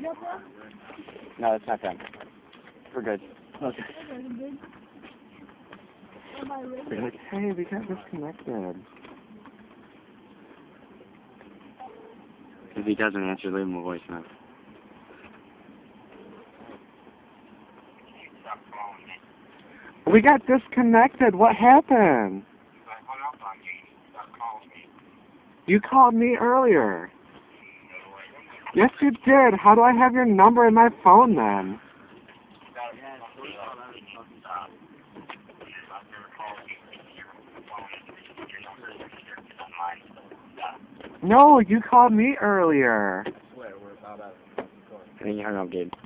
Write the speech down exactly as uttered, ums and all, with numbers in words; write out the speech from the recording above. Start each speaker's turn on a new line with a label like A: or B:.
A: No, it's not done. We're good.
B: Okay.
A: They're like, hey, we got disconnected. If he doesn't answer, leave him a voicemail. We got disconnected. What happened?
C: I hung up on you. Stop calling me.
A: You called me earlier. Yes, you did. How do I have your number in my phone then? No, you called me earlier.
B: Wait, we're about out.
A: And then you hung up, Gabe.